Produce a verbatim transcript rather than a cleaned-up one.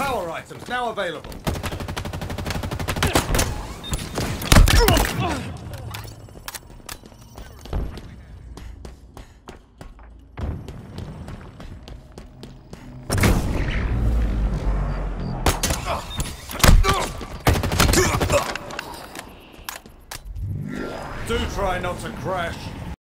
Power items now available. Do try not to crash.